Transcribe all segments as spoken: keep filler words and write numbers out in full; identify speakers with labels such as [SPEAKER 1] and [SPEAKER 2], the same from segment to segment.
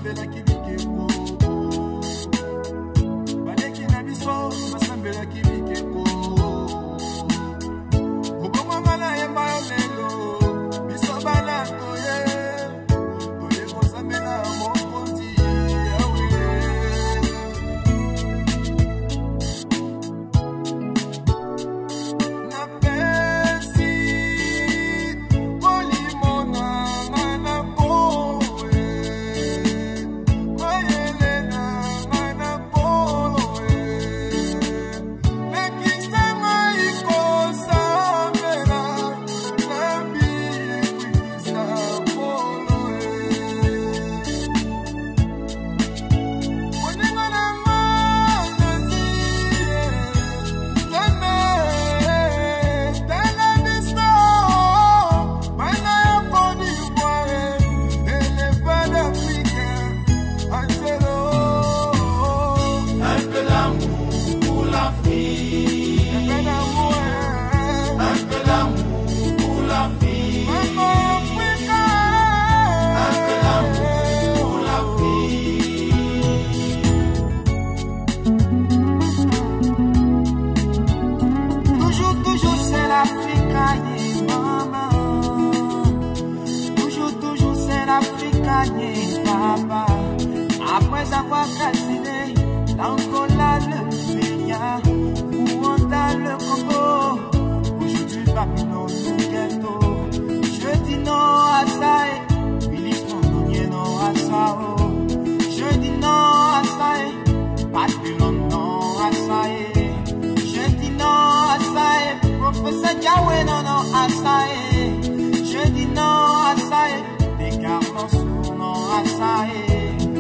[SPEAKER 1] Après avoir calciné l'Angola, le Kenya, Rwanda, le Congo, aujourd'hui parmi nos ghetto. Je dis non à ça et Willis Mondonier non à ça. Je dis non à ça et Babylon non à ça et je dis non à ça et Professeur Yahweh non non à ça et je dis non à ça et des garçons non à ça et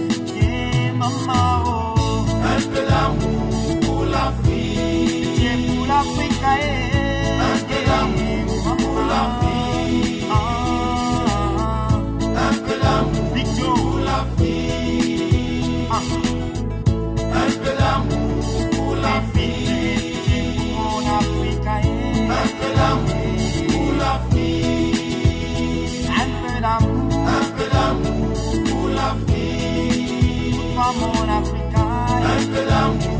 [SPEAKER 1] maman, oh. Un peu d'amour pour l'Afrique. Dieu pour l'Afrique, eh. Un peu d'amour pour l'Afrique. Ah. Un peu d'amour pour l'Afrique. Ah. Un peu d'amour pour l'Afrique. Dieu pour l'Afrique, eh. Un peu d'amour pour l'Afrique. Un peu d'amour. Un peu d'amour pour l'Afrique. Mon Africa, un peu d'amour.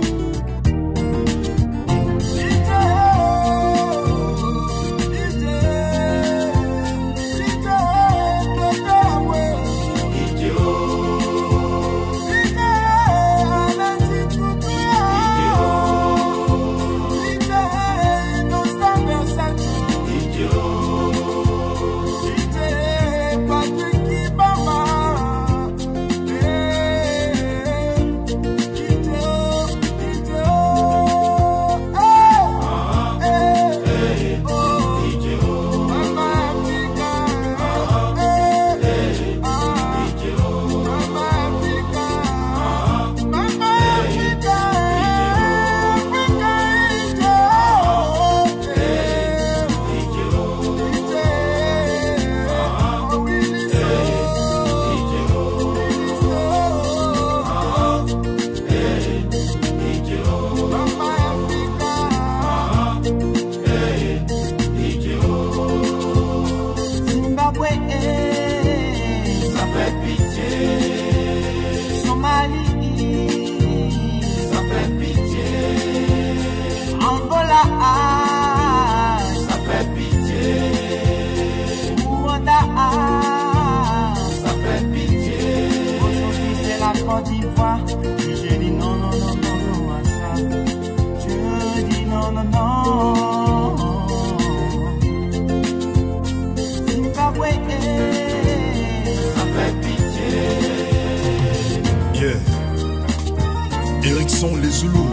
[SPEAKER 2] Sont les Zoulous.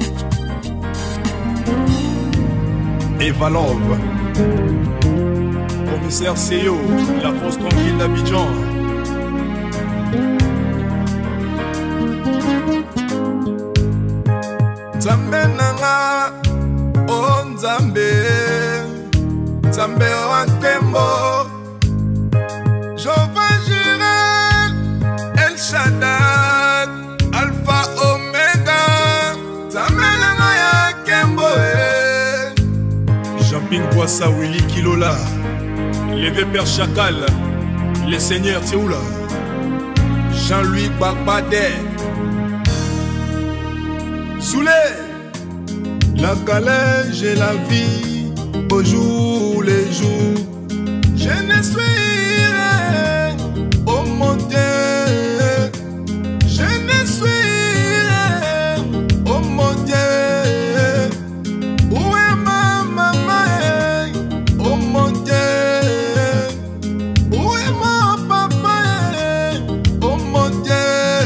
[SPEAKER 2] Eva Love, commissaire C E O, la force tranquille d'Abidjan. Nzambe nanga, oh Nzambe, Nzambe wa Nkembo, Jehovah Jireh, El Shaddai, Alpha Omega, Tamelanga ya Kembo eh. Jean-Ping Kwasa Willy Kilola, l'évé Père Chacal, les seigneurs Théoula, Jean-Louis Barbadet. Soulé, la calèche et la vie, au jour les jours. Je ne suis rien, oh mon Dieu. Je ne suis rien, oh mon Dieu. Où est ma maman, oh mon Dieu. Où est mon papa, oh mon Dieu.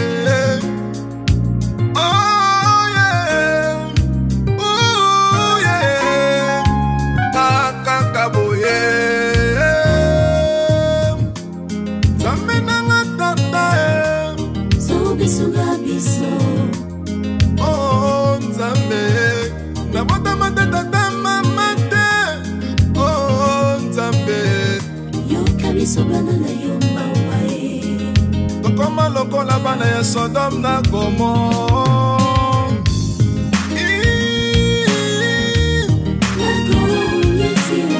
[SPEAKER 2] Oh yeah, oh yeah, Kakakaboye. Zamena tata,
[SPEAKER 3] Sobi suga biso.
[SPEAKER 2] oh Nzambe, na bota matata mama te, oh Nzambe.
[SPEAKER 3] Yo kabiso banana yo mawae.
[SPEAKER 2] Tokoma lokola bana ya Sodome na Gomorrhe.
[SPEAKER 3] Lago yesio.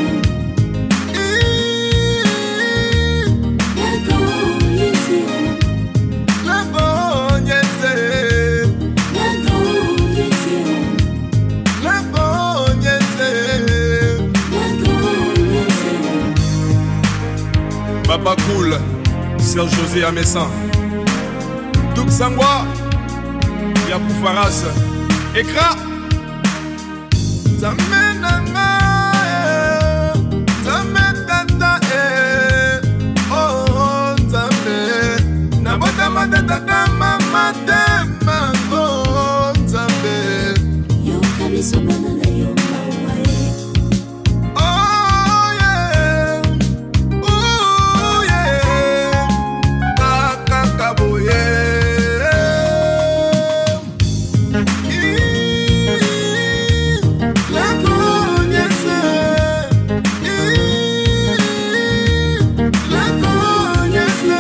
[SPEAKER 3] Lago yesio.
[SPEAKER 2] Lago nyete,
[SPEAKER 3] Lago yesio.
[SPEAKER 2] lago nyete.
[SPEAKER 3] Lago yesio.
[SPEAKER 2] Papa Cool, Serge José Amessan, Douk Sangwa, Yapou Faras, Ekra, Zamenanga, Zametata, oh Nzambe, Nabota Matata Mama Tema, oh Nzambe.
[SPEAKER 3] Yo kabiso banana yo mawae.
[SPEAKER 2] Oh yeah, oh yeah, Kakakaboye. Lago nyese, lago nyese,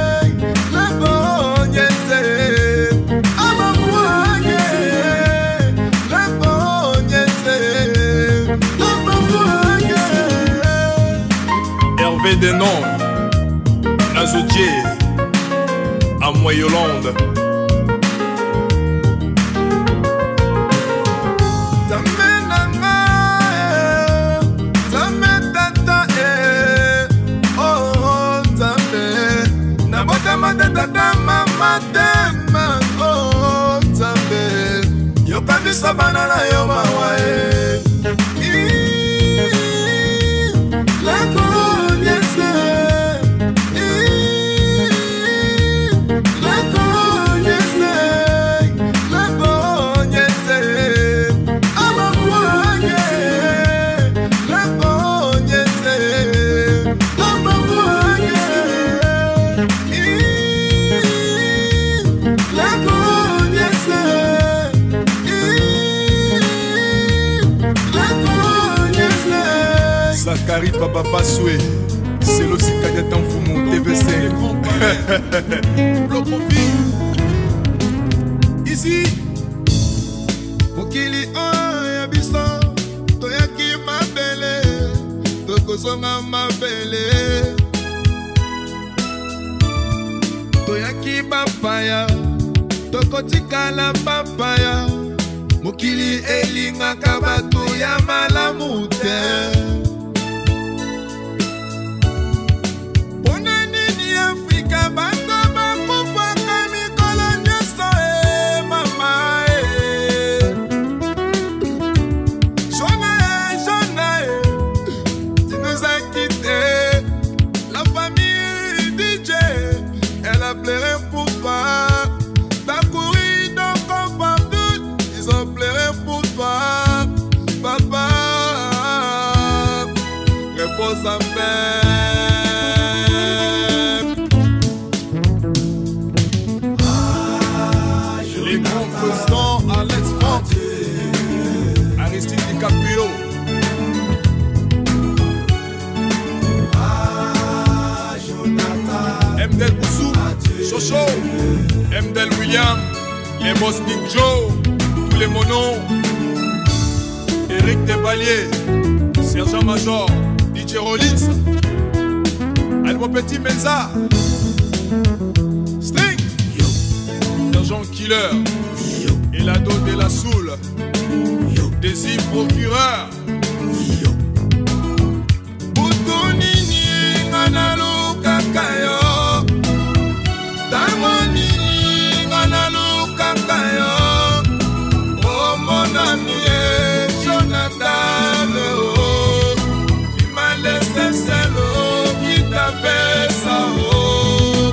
[SPEAKER 2] lago nyese. Amabuanye, lago nyese, amabuanye. Hervé Denon, Nazodier, Amoy Yolande. Zamenanga, Zametata, oh Nzambe, Nabota Matata Mama Tema, oh Nzambe. Yo kabisa banana yo mawae. Lago nyese, lago nyese, lago nyese. Amabuanye, lago nyese, amabuanye. Lago nyese, lago nyese. Zachary Baba Basoué, c'est le Sikanya Tanfumu T V cinq. Ici, Mokili oya biso, toyaki mabele, tokozonga mabele. Toyaki bapaya, tokotikala bapaya. Mokili elingaka bato ya malamu te. Pona nini Afrika bato bakufaka mikolo nyonso e mama e. Jona e, Jona e, tu nous as quittés. La famille D J, elle a pleuré pour toi. T'as couru donc comme partout, ils ont pleuré pour toi. Papa, repose en paix. Les grands présidents Alex Franck, Aristide DiCaprio, Mdel Boussou, Chocho, Mdel William, les boss Big Joe, tous les monos, Eric Devalier, Sergent-Major, D J Rollins, Albo Petit Menza, Sting. l'agent killer, et la dot de la soule, Désir procureur. Butunini nganalu kakayo, Tamonini nganalu kakayo, oh mon ami Jonathan, oh, tu m'as laissé seul, oh, qui t'a fait ça, oh.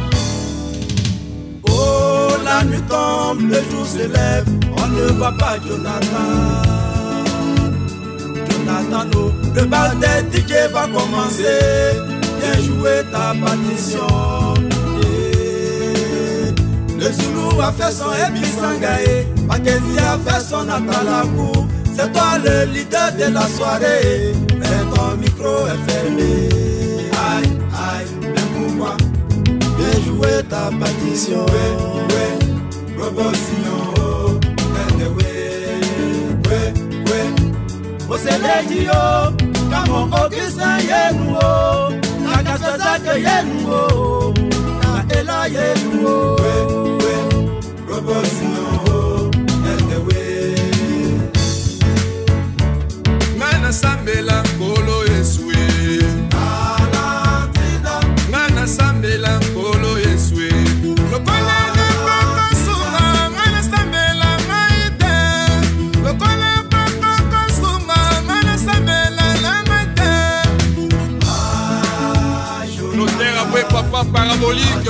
[SPEAKER 1] Oh, la nuit tombe, le jour se lève, on ne voit pas Jonathan. Jonathan, oh, le bal des D J va commencer. Viens jouer ta partition. Yeah. Le Zoulou a fait son Ebisangaye, Mackenzie a fait son Atalakou. C'est toi le leader de la soirée, mais ton micro est fermé. Aïe, aïe, mais pourquoi? Viens jouer ta partition. Ouais, ouais, proposition, oh, ouais, ouais, ouais. Oseledio, Kamon Augustin Yenou, Nakasazake Yenou, Kaela Yenou. Ouais, ouais, proposition, oh, ouais.
[SPEAKER 2] Ngana Sambela Kolo Eswe,
[SPEAKER 1] Alantina,
[SPEAKER 2] Ngana Sambela Kolo Eswe. Lokola Papa Suma, Ngana Sambela Maite. Lokola Papa Suma, Ngana Sambela Maite. Notaire après papa parabolique.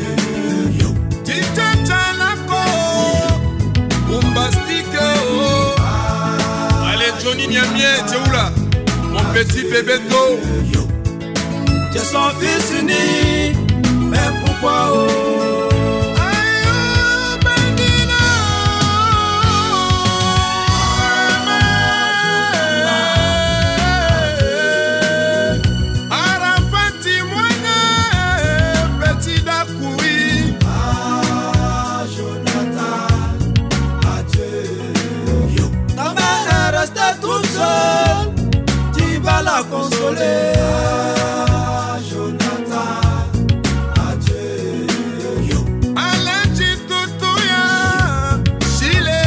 [SPEAKER 2] Tita Chalako, Bombastique, oh. Allez Johnny Niamien, t'es où là? Mon petit bébé d'eau.
[SPEAKER 1] Tu es son fils unique, mais pourquoi oh?
[SPEAKER 2] Aïe, oh, Bandina. Arafati Moine, petit Dakoui.
[SPEAKER 1] Ah, Jonathan, adieu. Ta mère est restée toute seule, tu vas la consoler. Ah, Jonathan, adieu.
[SPEAKER 2] Alaji Tutuya, Chile.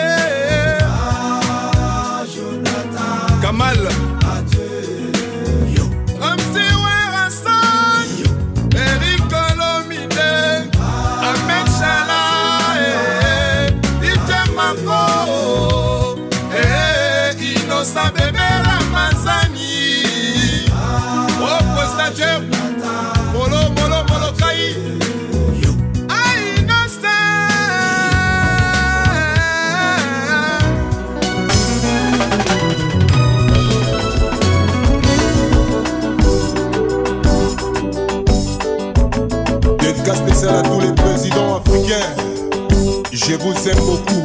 [SPEAKER 1] Ah, Jonathan,
[SPEAKER 2] Kamal,
[SPEAKER 1] adieu.
[SPEAKER 2] Ramsey Werasson, Eric Colomide, Ahmed Chala, eh, D J Mango, eh, Innocent Bébé Ramazani, oh, Postaje, Molo, Molo, Molo Kai, ah, Innocent.
[SPEAKER 4] Dédicace spéciale à tous les présidents africains. Je vous aime beaucoup.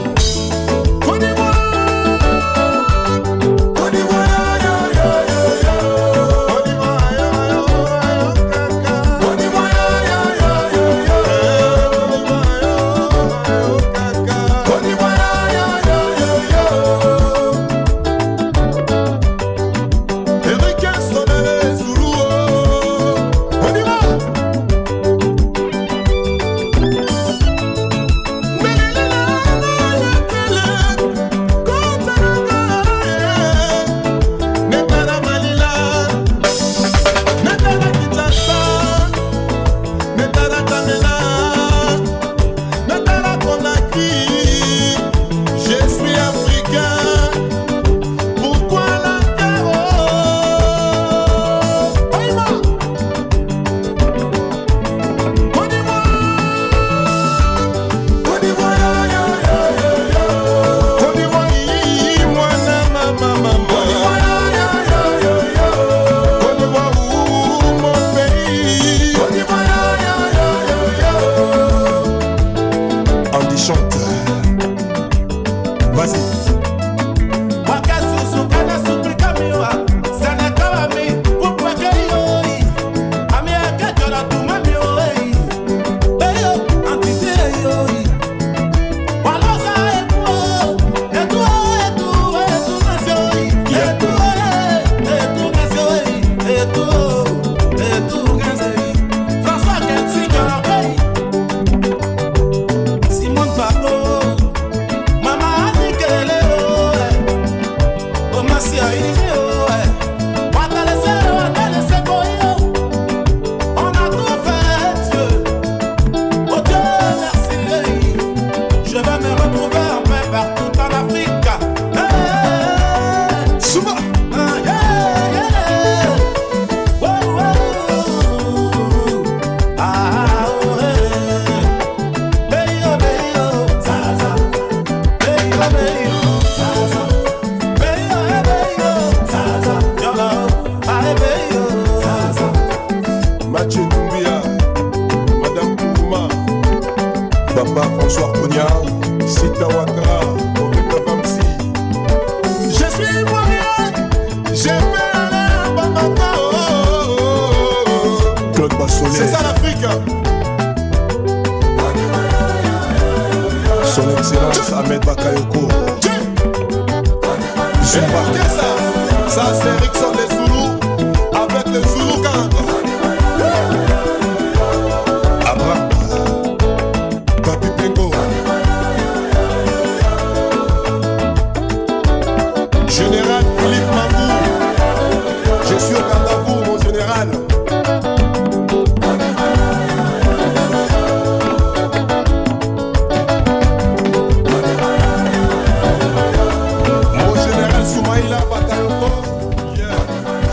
[SPEAKER 4] Papa François Cogna, Sita Wakra, je suis ivoirien, j'ai fait aller à Bamako. Claude Bassolé, c'est ça l'Afrique. Son Excellence Ahmed Bakayoko. Zumba, ça, ça c'est Rickson les Zoulous avec les Zoulous Gang. Abra, Papi Pengo. Général Philippe Mangou, je suis au garde à vous, mon général. Mon général Soumaïla Bakayoko, yeah.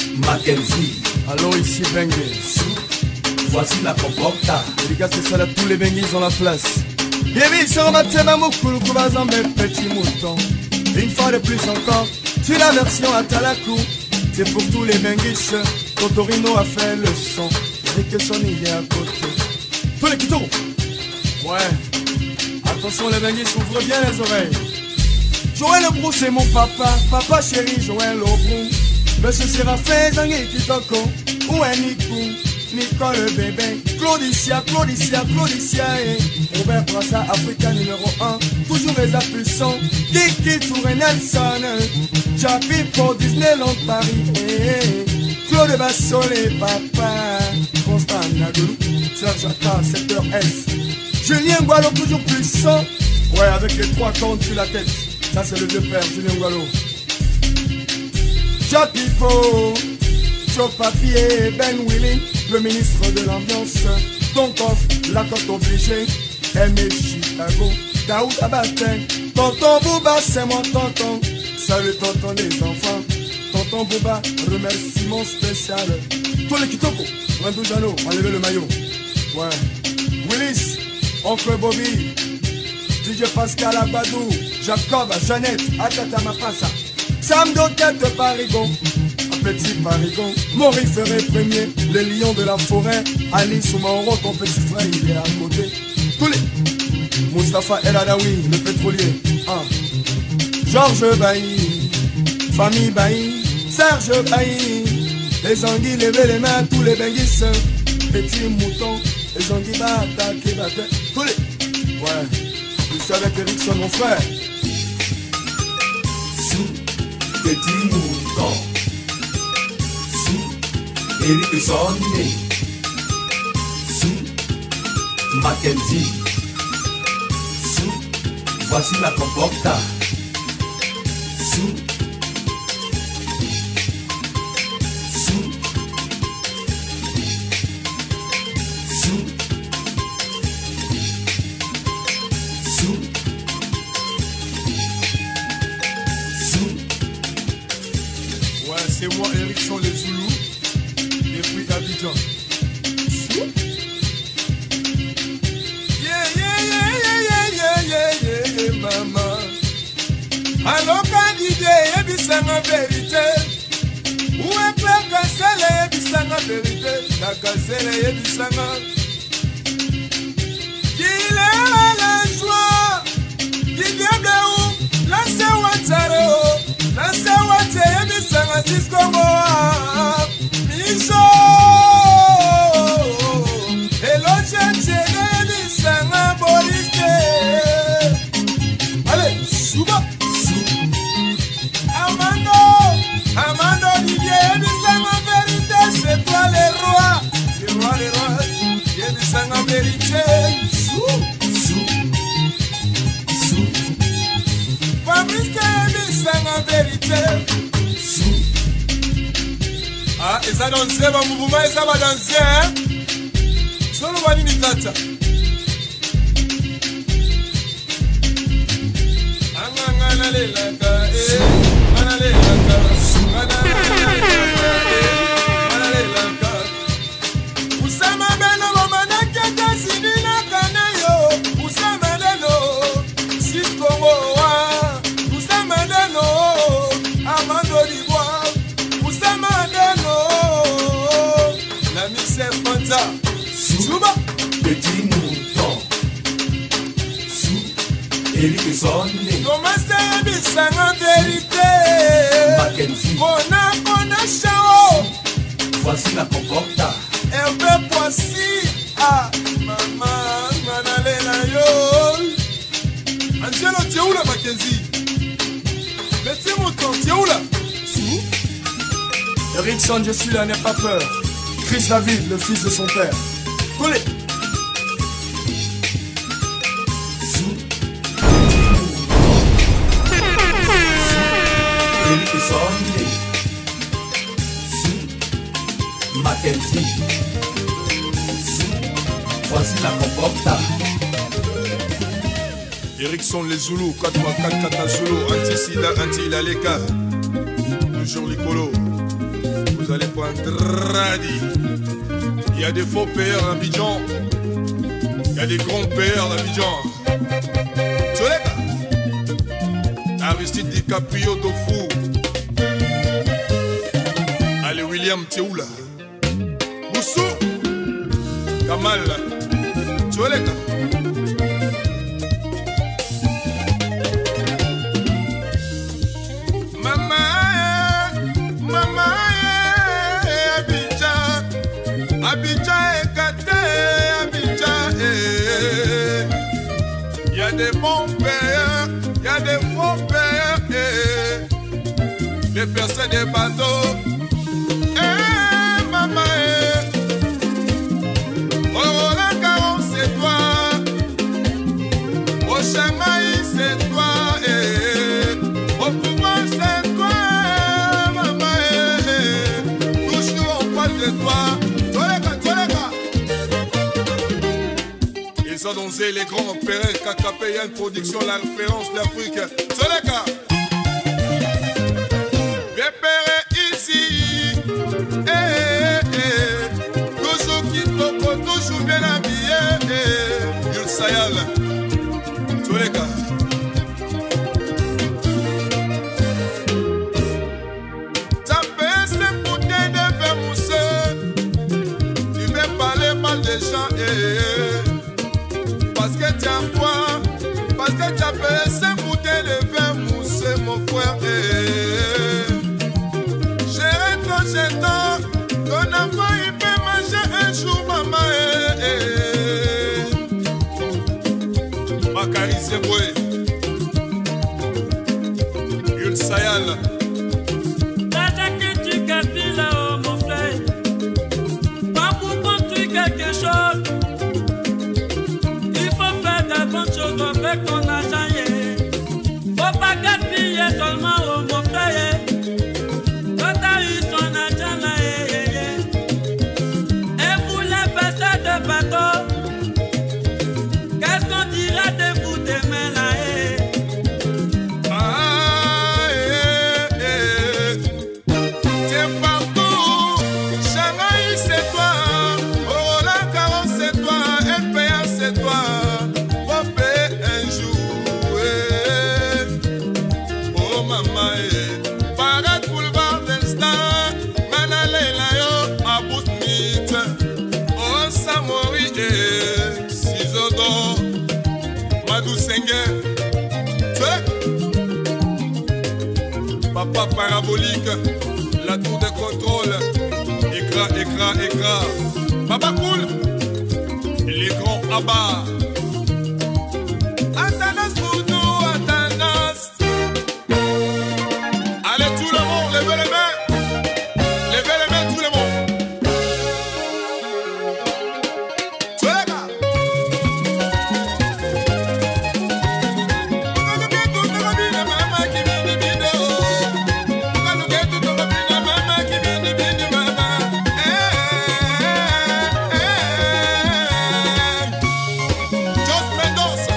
[SPEAKER 5] Mackenzie.
[SPEAKER 1] Alors ici Bengue.
[SPEAKER 5] Voici la comporta.
[SPEAKER 1] Dédicace spéciale à tous les Benguis dans la place. Baby, sur ma tête, ma moukulu, koubazan, mes petits moutons. Une fois de plus encore, tu la version à Talakou. C'est pour tous les Benguis. Totorino a fait le son. Et que son il est à côté. Tous les kitons. Ouais. Attention les Benguis, ouvre bien les oreilles. Joël Lebrou, c'est mon papa. Papa chéri, Joël Lebrou. Monsieur Séraphin, Zangé Kitoko. Où est Nikou? Nicole le bébé, Claudicia, Claudicia, Claudicia et Robert Brassa, Africa numéro un. Toujours les impulsants, Kiki Touré Nelson, Jappy pour Disneyland Paris, eh, Claude Bassolé, papa, Constant Nagoulou, Serge Atta, secteur S, Julien Gualo, toujours puissant, ouais, avec les trois cornes sur la tête, ça c'est le vieux père, Julien Gualo. Jappy pour Joe Papier, Ben Willing, le ministre de l'ambiance, Tonkov, Lacoste obligé, Aimé Chicago, Daoud Abatin, Tonton Bouba, c'est moi tonton, salut tonton les enfants, Tonton Bouba, remerciement spécial, tous les Kitoko, Randou Jano, enlevez le maillot, ouais, Willis, Oncle Bobby, D J Pascal Abadou, Jacob, Jeannette, Atata Mapassa, Sam Doquette Parigon, Petit Parigon, Maurice Ferré premier, les lions de la forêt, Alice Mauro, ton petit frère il est à côté. Tous les Mustapha El Adawi, le pétrolier, ah. Georges Bailly, famille Bailly, Serge Bailly, les anguilles levez les mains, tous les benguis, petits moutons, les anguilles va attaquer, va attaquer, tous les, ouais, je suis avec Erickson mon frère.
[SPEAKER 5] Sous, petit mouton. Erickson, sous Mackenzie, sous voici la comporta, sous sous sous sous sous.
[SPEAKER 2] Ouais, c'est moi Erickson les Zoulous. Abidjan. Yeah, yeah, yeah, yeah, yeah, yeah, yeah, yeah, maman. Alors candidat, ebisanga vérité. Où est la gazelle, ebisanga vérité. La gazelle, ebisanga. Qu'il est la joie. Qu'il diable où? La sewataro. La sewate, ebisanga discomoa. Miso. Allez, Souba, Sou, Amando, Amando Didier, Ebissang en vérité, c'est toi le roi, le roi, le roi, Ebissang en vérité, Sou, Sou, Sou, Fabrice Ebissang en vérité, Sou. Ah, et ça danse, va mouvement, et ça va danser, hein? Solo Vanini Tata. Usama beno mamanake tasini na kanayo. Usama deno Cisco wa. Usama deno Amando Libois. Usama deno la Miss Fanta. Souba
[SPEAKER 5] petit mouton, sous Erickson.
[SPEAKER 2] Comment c'est Ebissang en vérité?
[SPEAKER 5] Mackenzie.
[SPEAKER 2] Kona kona chao.
[SPEAKER 5] Voici la comporta.
[SPEAKER 2] Un peu poissi. Ah, maman, manalela yo. Angelo, tu es où là, Mackenzie? Petit mouton, tu es où là? Sous
[SPEAKER 1] Erickson, je suis là, n'aie pas peur. Chris David, le fils de son père. Collez.
[SPEAKER 5] Mackenzie, voici la comporta.
[SPEAKER 2] Erickson les Zoulous, quatre fois quatre Kata Zulu, anti-sida, anti-ilaleka. Toujours l'icolo. Vous allez Andradi. Il y a des faux payeurs à Abidjan. Il y a des grands payeurs à Abidjan. Tsoleka. Aristide DiCaprio Dofu. Allez William Théoula. Boussou. Kamal. Tsoleka. Abidjan est gâté, Abidjan est. Il y a des bons payeurs, il y a des faux payeurs, eh. Des personnes des bateaux, eh, maman, eh. Au Roland Garros, c'est toi. Au Shanghai, c'est toi, eh. Au pouvoir, c'est toi, maman, eh. Toujours on parle de toi. Ils ont dansé les grands pères, K K P N Production, la référence d'Afrique. Soleka. Viens père ici. Eh, eh, eh. Toujours qui toque, toujours bien habillé. Eh. Yul Sayal. Soleka. Ça fait ces bouteilles de verre mousseux. Tu veux parler mal des gens. Eh, eh. Parce que tu as froid, parce que tu as payé cinq bouteilles de vin moussé, mon frère. Chérie, ton jeton, ton enfant il peut manger un jour, maman. Bakary Zeboué, Yul Sayal.
[SPEAKER 6] L'argent que tu gaspilles là-haut, mon frère, pas pour construire quelque chose. Avec ton argent, faut pas gaspiller seulement au mon frère. Quand t'as eu ton argent là, et pour les personnes de bateau, qu'est-ce qu'on dira de vous demain là?
[SPEAKER 2] Ah, eh, eh. T'es partout, Shanghai c'est toi, Roland Garros c'est toi, L P A c'est toi. Parat boulevard d'instant, Manalela yo, Abou Smith, Oh Samori et Sizodo, Madou Sengue, Papa parabolique, la tour de contrôle, écran, écran, écran, Papa cool, les grands abats. Atanas pour nous, Atanas. Allez tout le monde, levez les mains. Levez les mains tout le monde. Tsoleka. Just Mendoza.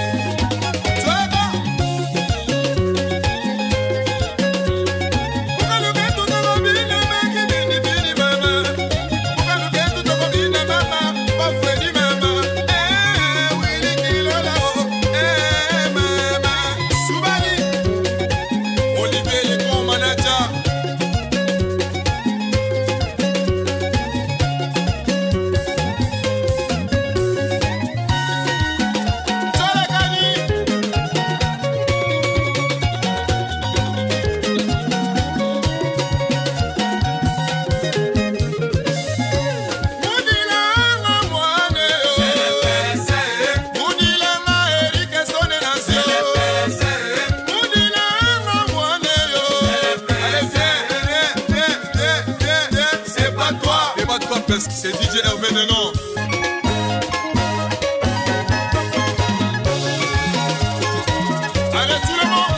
[SPEAKER 2] C'est D J Hervé Denon. Allez tout le monde.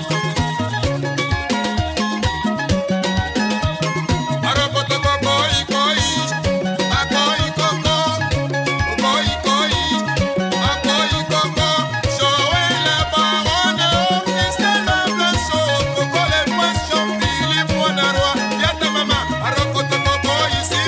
[SPEAKER 2] Arapoto koi koi, akoi koko, koi koi, akoi koko. Joël la baronne, Christelle Blanchot, Coco les poissons, Philippe Monaro, Yata maman, Arapoto koi ici.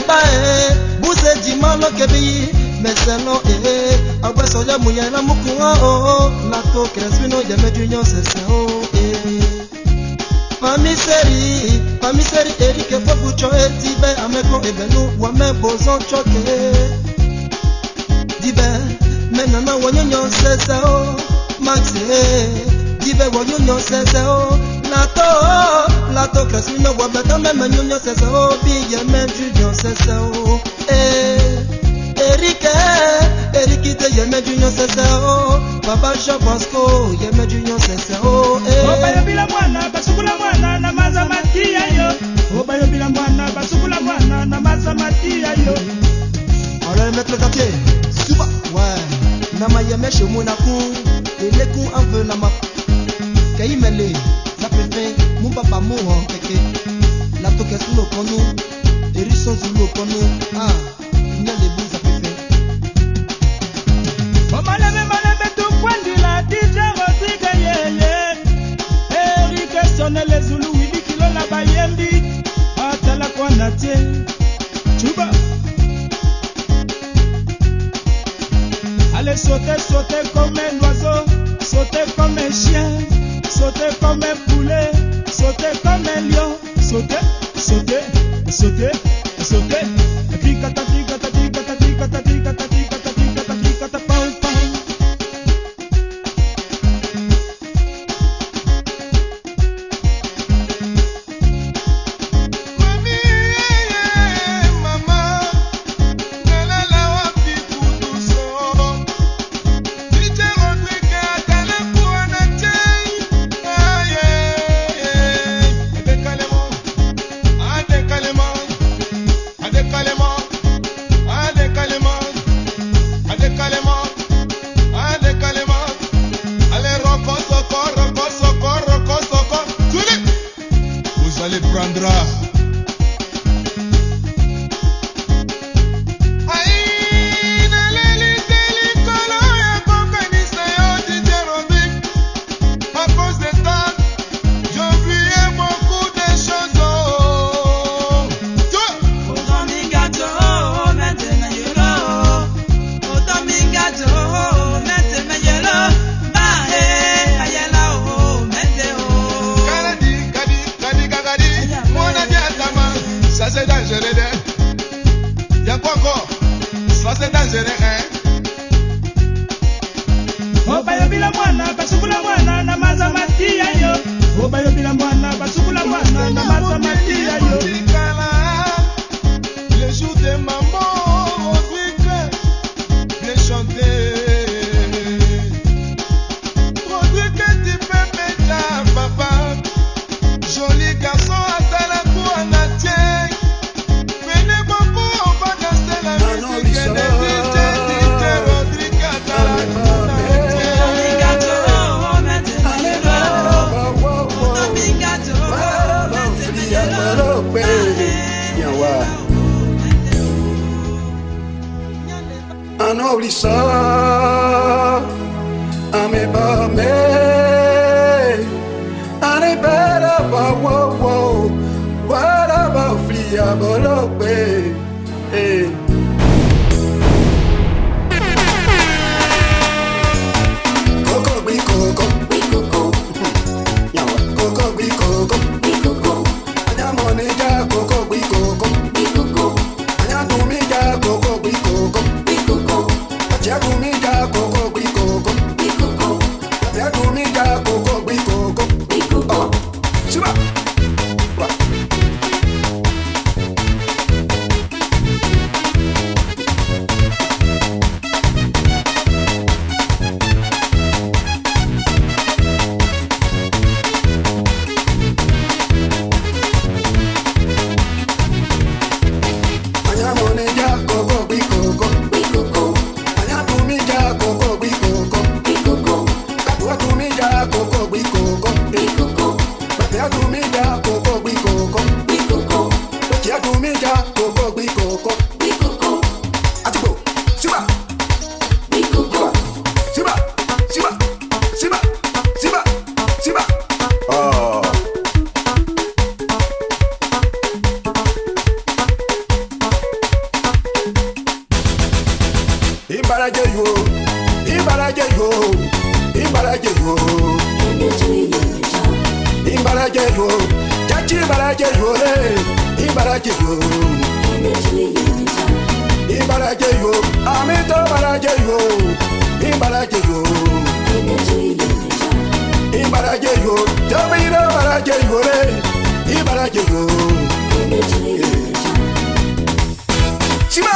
[SPEAKER 7] ba eh buse di malo kebi meseno eh agba soja muya na mukuwa oh la to crespino ya me junior sese oh eh Mami seri, mami seri erike fobucho etibe ameko ebenu wa me bozon choke Dibe, menana wanyonyo sese o Maxi, dibe wanyonyo sese o Lato, lato kresmino wabeta me menyonyo sese o Biye me junior sese o Eh, erike, erikite ye me junior sese o Baba Jabasco, ye me junior sese o Eh,
[SPEAKER 8] Obayo bila mwana, basukula mwana na maza matia yo Obayo bila mwana, basukula mwana na maza matia yo
[SPEAKER 7] Alors mettre les papiers, suba, ouais Nama yeme chez Monaco, et les coups en veut nama Kayi mele, la préfet, mon papa mourant keke La toque sous le cono, et risson sous le cono Ah, il y a des bouts à préfet
[SPEAKER 8] Omaleme maleme tu kwendi la D J Rodrigue yeye Eric sonne les Zulu wili kilo la bayembi Atala kwa natie Chuba Allez sauter, sauter comme un oiseau, sauter comme un chien, sauter comme un poulet, sauter comme un lion, sauter, sauter, sauter, sauter. Ticata, ticata, ticata, ticata, ticata, ticata, ticata, ticata, pam, pam.
[SPEAKER 2] Ibarajeyo, Ibarajeyo, Ibarajeyo, Ibarajeyo, Chachi Ibarajeyo, Ibarajeyo, Ibarajeyo, Amito Ibarajeyo, Ibarajeyo, Ibarajeyo, Jamiro Ibarajeyo, Ibarajeyo, Shiba.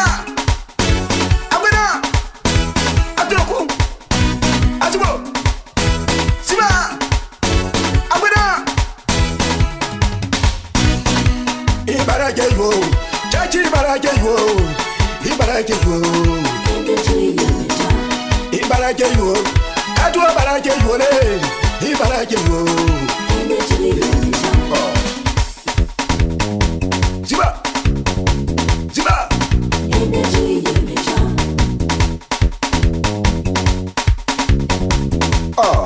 [SPEAKER 2] Ibarajeyo, Chachi Ibarajeyo, Ibarajeyo, Ibarajeyo, Katu Ibarajeyo, Ibarajeyo, Ziba, Ziba, oh.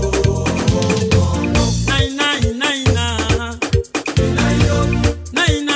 [SPEAKER 6] Nine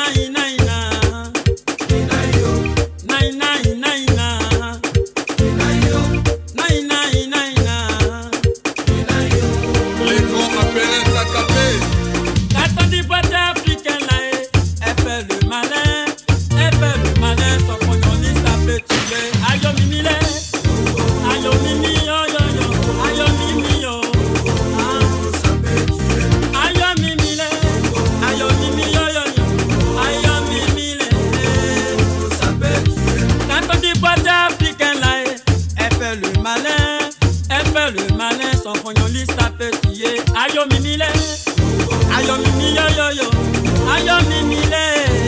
[SPEAKER 6] Ayo mimile, ayo mimi yo yo yo, ayo mimile,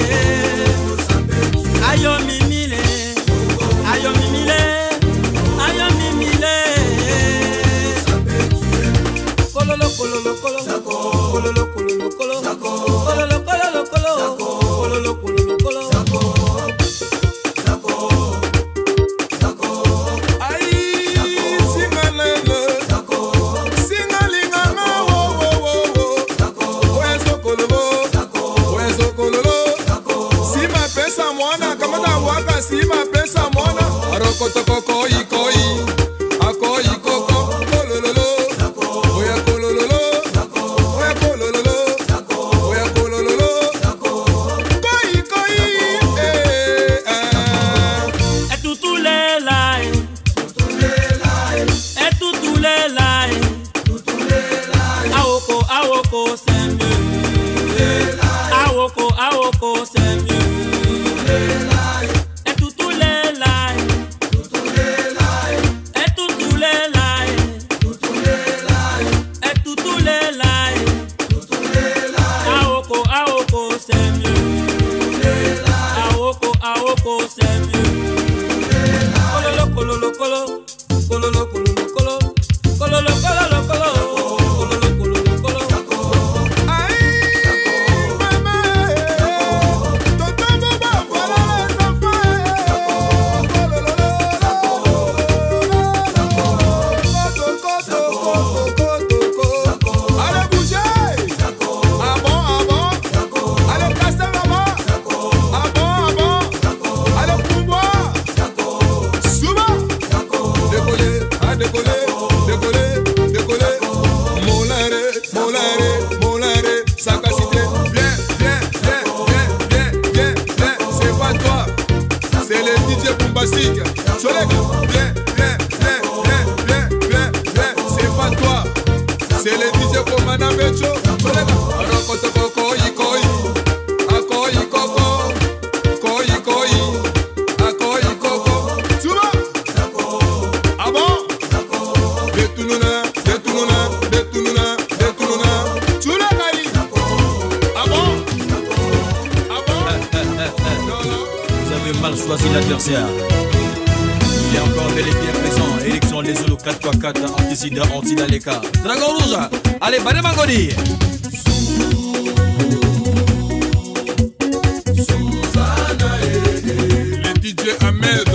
[SPEAKER 6] ayo mimile, ayo mimile, ayo mimile. Kololo kololo kolo, kololo kololo kolo, kololo kololo kolo, kololo kololo kolo.
[SPEAKER 2] Si ma pesa mwana arokoto koko ikoi akoi koko kolololo oya kolololo oya kolololo oya kolololo koi koi eh eh
[SPEAKER 6] et tout les lai et tout les lai awoko awoko c'est mieux awoko awoko c'est mieux.
[SPEAKER 9] Choisi l'adversaire. Il est encore bel et bien présent. Élection les Zulu quatre fois quatre, anti-sida, anti-daleka. Dragon rouge, allez, Bane Mangoni.
[SPEAKER 2] Le D J Ahmed.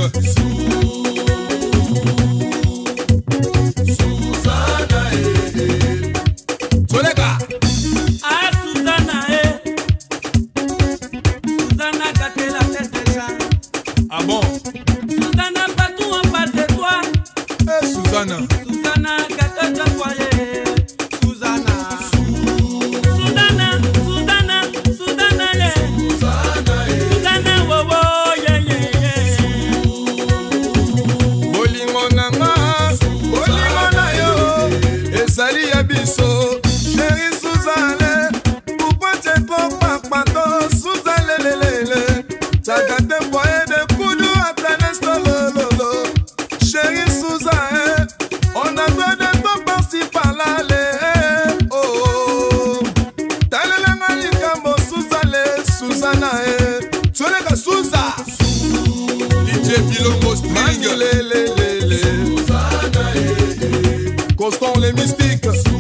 [SPEAKER 2] Solega.
[SPEAKER 6] Ah, Susanna, eh. Susanna, gâté la tête déjà.
[SPEAKER 2] Ah bon?
[SPEAKER 6] Susanna, partout on parle de toi.
[SPEAKER 2] Eh, Susanna.
[SPEAKER 6] Susanna, gâté ton foyer. Susanna. Susanna, Susanna, Susanna, yeah. Susanna, wo wo, yeah, yeah, yeah.
[SPEAKER 2] Bolingo nanga, bolingo na yo, ezali ya biso. Chéri Susanna, pourquoi t'es trop papato? Susanna, lelele, t'as gâté foyer de kudu à ta lolo. Chéri Susanna, on a besoin de toi par-ci par-là, les oh oh. T'as le langue likambo Susanna, Susanna, eh. Tu es que Susa, D J Bilongo String, les les les les. Constant les mystiques.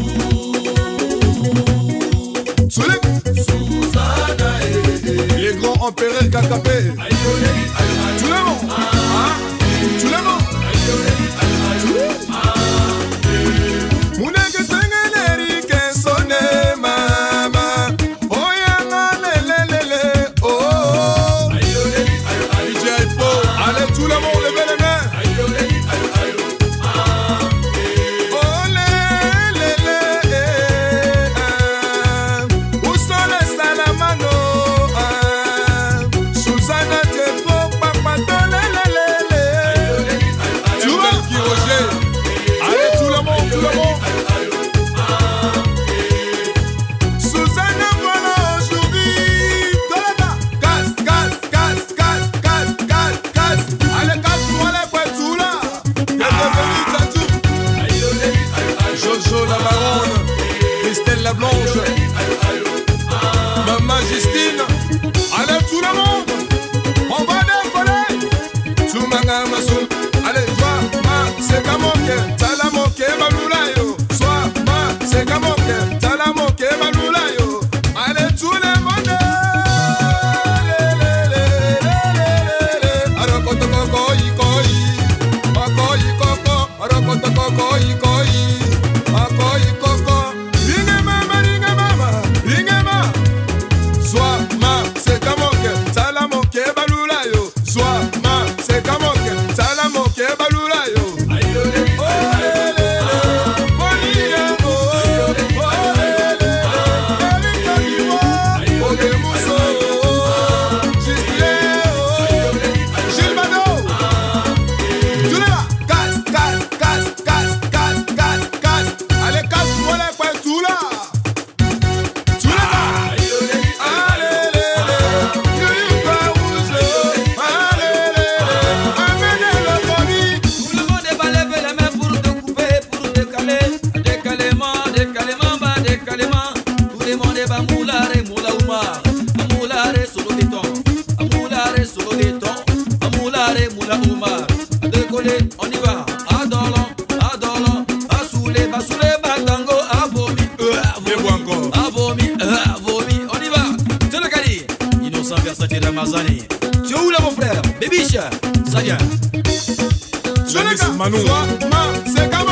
[SPEAKER 2] Les grands empereurs Kakapé. Tu le monde, hein? Tu le monde. Mouneke sengeneri kensone mama. Oyana lele lele oh. D J Flo, allez tout le monde levez les mains. Oh lele lele. Où sont les salamano? Susanna t'es trop Estelle la Blanche, Maman Justine, allez tout le monde, on va décoller. Soumanga Masoul, allez toi, ma, c'est comme ok, t'as la moquée, Maloula yo. Soit ma, c'est comme ok, t'as la moquée, Maloula yo. Allez tout le monde. Arokoto koko ikoi, akoi koko, arokoto koko ikoi, akoi koko. Ringe mama, ringe mama, ringe ma. Soit ma, c'est comme ok, t'as la moquée, Maloula yo. Soit ma, c'est comme ok, t'as la moquée, Maloula yo.
[SPEAKER 9] On y va, adorant, adorant, à souler, à souler, batango, à vomi, à vomi, à vomi, on y va. C'est le Cali, innocent versatile Ramazani. Tu es où là mon frère? Bébiche, ça vient.
[SPEAKER 2] Tu es là, Manou. C'est comme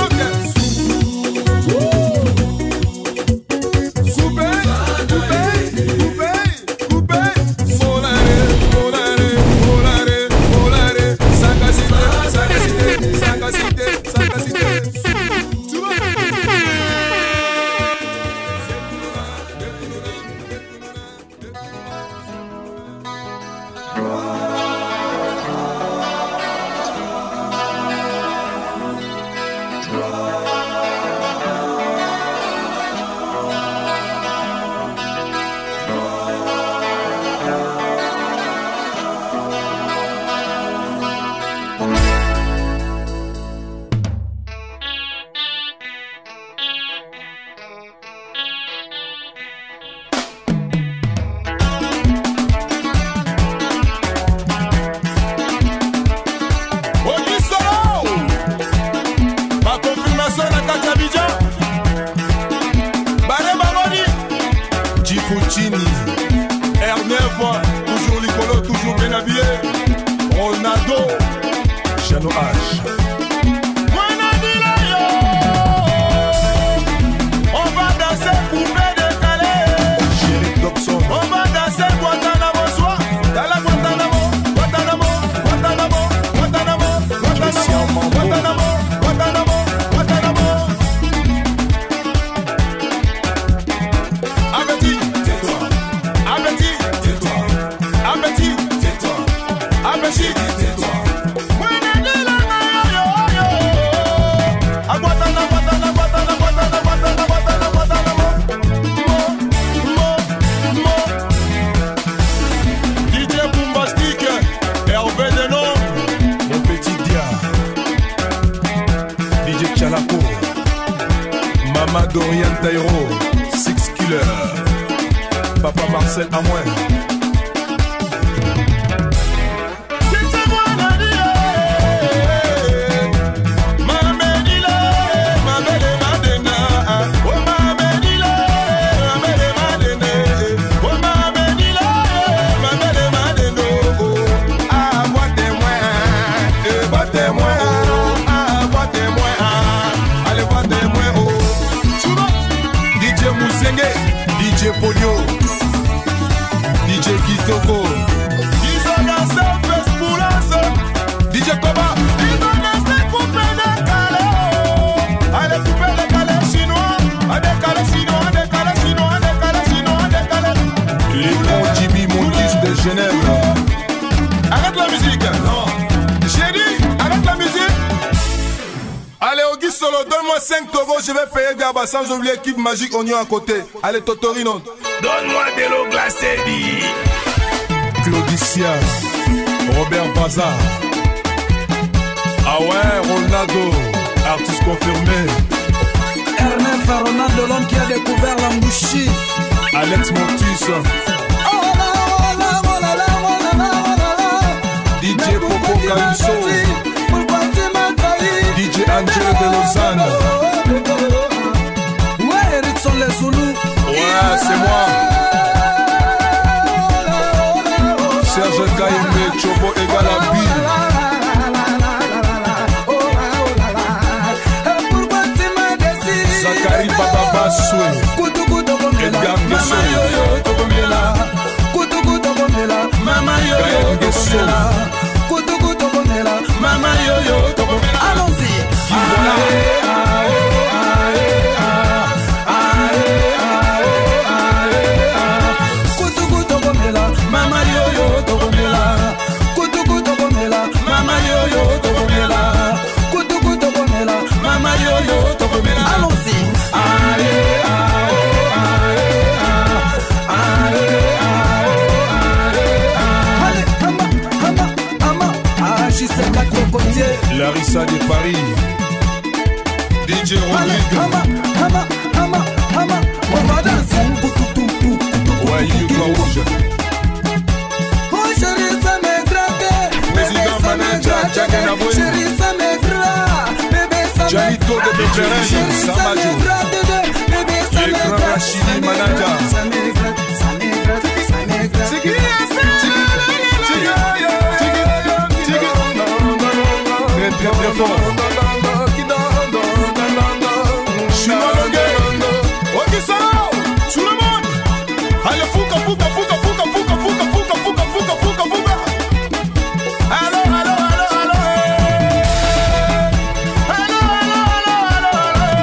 [SPEAKER 2] R neuf, toujours Nicolo, toujours bien habillé. Ronaldo, Chano H. On va danser poupée décalée. Chéri Dobson. On va danser Guantanamo soir. Dala Guantanamo, Guantanamo, Guantanamo, Guantanamo, Guantanamo, Guantanamo, Guantanamo, Guantanamo. Appétit, tais-toi. Appétit, tais-toi. Appétit, tais-toi. Appétit, tais-toi. Mama Dorian Tairo, Six Killer, Papa Marcel Amouin. D J Polio, D J Kitoko, ils ont dansé fesse pour l'as, D J Koba, ils ont dansé coupé décalé. Allez couper décalé chinois, à décalé chinois, à décalé chinois, à décalé chinois, à décalé. Les bons Jibi Montis de Genève. Arrête la musique. Non. J'ai dit, arrête la musique. Allez, Auguste Solo, donne-moi cinq togos, je vais payer Garba sans oublier l'équipe magique oignon à côté. Allez, Totorino. Donne-moi de l'eau glacée, dit. Claudicia, Robert Bazar. Ah ouais, Ronaldo, artiste confirmé.
[SPEAKER 10] R neuf, Ronaldo, l'homme qui a découvert la
[SPEAKER 4] Alex Montus, D J Popo Calypso, D J Angel de Lausanne.
[SPEAKER 9] Ouais, Eric sont les Zoulous.
[SPEAKER 4] Ouais, c'est moi. Serge Kaïmé, Chobo et Galabi. Zakari Baba Bassoué, Edgar Guesso, Gaël Guesso,
[SPEAKER 9] allons-y.
[SPEAKER 4] Larissa de Paris, D J Rodrigue, ouais, Yuka Rouge, président manager, Jack Naboué, Jalito de Beverly, Samadou, les grands Rachidi manager. Très très fort. Je suis malheureux. Ok ça, tout le monde. Allez fouka fouka fouka fouka fouka fouka fouka fouka fouka fouka fouka. Allô allô allô allô. Allô allô allô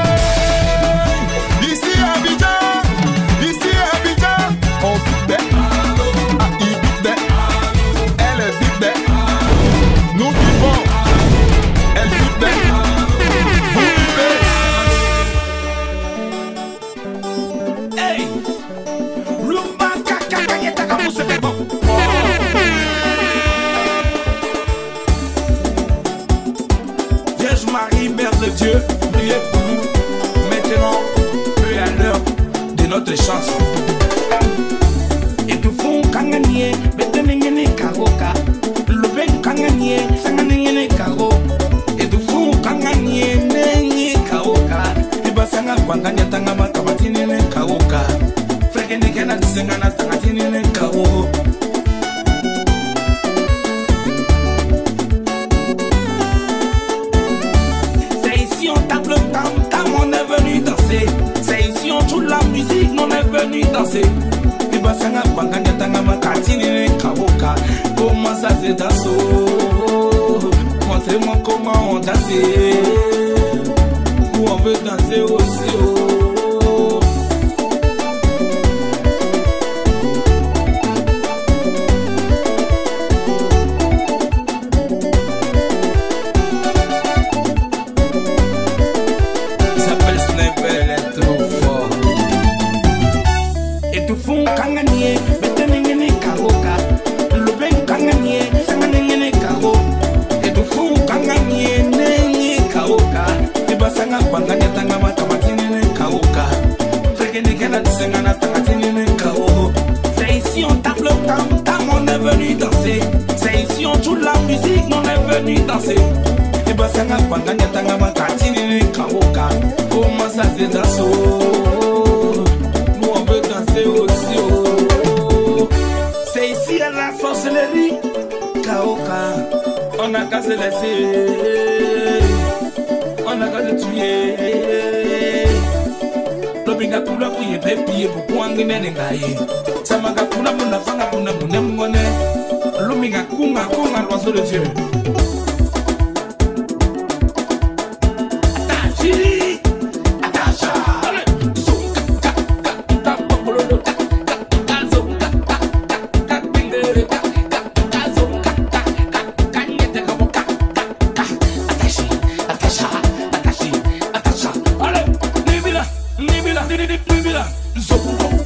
[SPEAKER 4] allô. Ici Abidjan, ici Abidjan. On vit bien, ah il vit bien, elle vit bien. Nous vivons.
[SPEAKER 6] Hey, Lumba kaka kanyeta kamuse bebo. Vierge Marie, Mère de Dieu, priez pour nous. Maintenant, peu à l'heure de notre chanson. Et tout fond kanganie, betenengene karoka. Le ben kanganie, sanganengene karo. Et tout fond kanganie, nengi karoka. Ibasanga kwanganya tanga makabatini ne karoka. Frekene kena disengana tangatini ne karo. C'est ici on tape le tam tam, on est venu danser. C'est ici on joue la musique, on est venu danser. Ibasanga kwanganya tanga makatini ne karoka. Comment ça se danse? Montrez-moi comment on danse. Nous on veut danser aussi. Oh. Il s'appelle Sniper, elle est trop fort. Et tout fond kanganie, betenengene karoka. Le ben kanganie, sanganengene karo. Et tout fond kanganie, nengi karoka. Ibasanga kwanganya tanga makamatini ne karoka. Frekene kena disengana tangatini ne karo. C'est ici on tape le tam tam, on est venu danser. C'est ici on joue la musique, on est venu danser. Ibasanga kwanganya tanga makatini ne karoka. Comment ça se danse? Nous on veut danser aussi. Oh. C'est ici à la sorcellerie karoka. On a qu'à se laisser. On a qu'à se tuer. Lobinga kula kuye pepi buku angine nengaye. Samaga kula muna fanga kuna mune mune. Luminga kunga kunga l'oiseau de Dieu. Attaché, attaché. Allez, libila, libila, libila, libila.